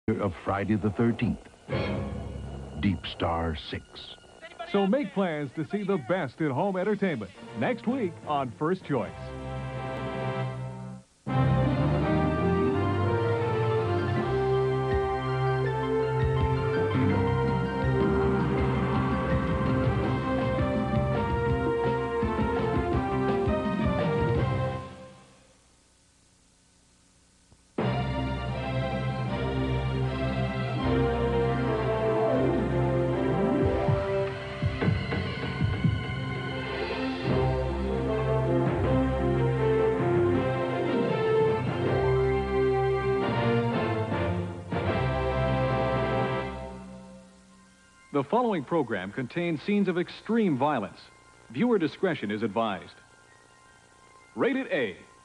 of Friday the 13th, Deep Star 6. So make plans to see the best in home entertainment next week on First Choice. The following program contains scenes of extreme violence. Viewer discretion is advised. Rated A.